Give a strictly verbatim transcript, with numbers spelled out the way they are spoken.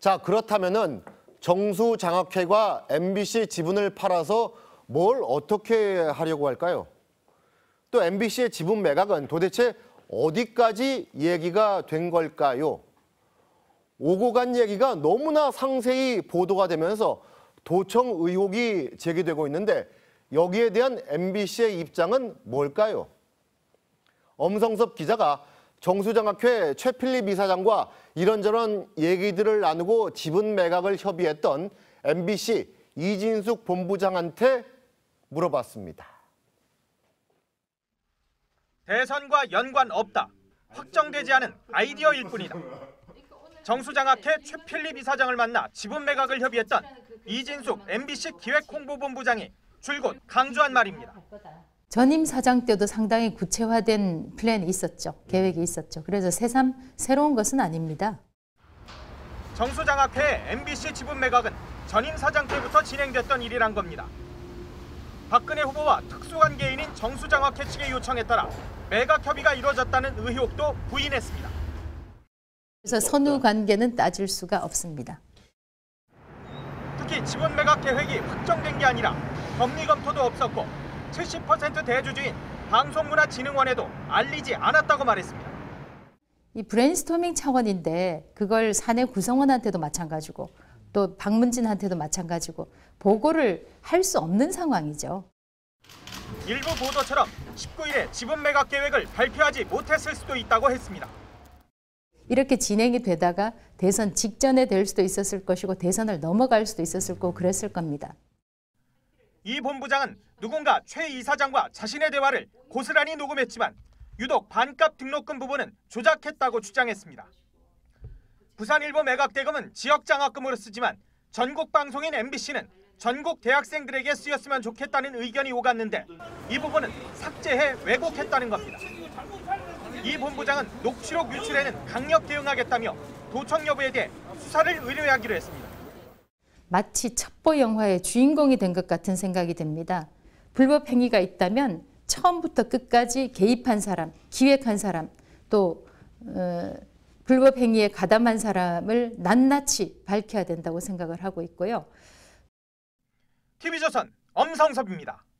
자, 그렇다면은 정수장학회가 엠비씨 지분을 팔아서 뭘 어떻게 하려고 할까요? 또 엠비씨의 지분 매각은 도대체 어디까지 얘기가 된 걸까요? 오고 간 얘기가 너무나 상세히 보도가 되면서 도청 의혹이 제기되고 있는데 여기에 대한 엠비씨의 입장은 뭘까요? 엄성섭 기자가 정수장학회 최필립 이사장과 이런저런 얘기들을 나누고 지분 매각을 협의했던 엠비씨 이진숙 본부장한테 물어봤습니다. 대선과 연관 없다. 확정되지 않은 아이디어일 뿐이다. 정수장학회 최필립 이사장을 만나 지분 매각을 협의했던 이진숙 엠비씨 기획홍보본부장이 줄곧 강조한 말입니다. 전임 사장 때도 상당히 구체화된 플랜이 있었죠. 계획이 있었죠. 그래서 새삼 새로운 것은 아닙니다. 정수장학회 엠비씨 지분 매각은 전임 사장 때부터 진행됐던 일이란 겁니다. 박근혜 후보와 특수관계인인 정수장학회 측의 요청에 따라 매각 협의가 이루어졌다는 의혹도 부인했습니다. 그래서 선후 관계는 따질 수가 없습니다. 특히 지분 매각 계획이 확정된 게 아니라 법리 검토도 없었고 칠십 퍼센트 대주주인 방송문화진흥원에도 알리지 않았다고 말했습니다. 이 브레인스토밍 차원인데 그걸 사내 구성원한테도 마찬가지고 또 박문진한테도 마찬가지고 보고를 할 수 없는 상황이죠. 일부 보도처럼 십구 일에 지분 매각 계획을 발표하지 못했을 수도 있다고 했습니다. 이렇게 진행이 되다가 대선 직전에 될 수도 있었을 것이고 대선을 넘어갈 수도 있었을 거고 그랬을 겁니다. 이 본부장은 누군가 최 이사장과 자신의 대화를 고스란히 녹음했지만 유독 반값 등록금 부분은 조작했다고 주장했습니다. 부산일보 매각 대금은 지역장학금으로 쓰지만 전국 방송인 엠비씨는 전국 대학생들에게 쓰였으면 좋겠다는 의견이 오갔는데 이 부분은 삭제해 왜곡했다는 겁니다. 이 본부장은 녹취록 유출에는 강력 대응하겠다며 도청 여부에 대해 수사를 의뢰하기로 했습니다. 마치 첩보 영화의 주인공이 된 것 같은 생각이 듭니다. 불법 행위가 있다면 처음부터 끝까지 개입한 사람, 기획한 사람, 또 어, 불법 행위에 가담한 사람을 낱낱이 밝혀야 된다고 생각을 하고 있고요. 티비조선 엄성섭입니다.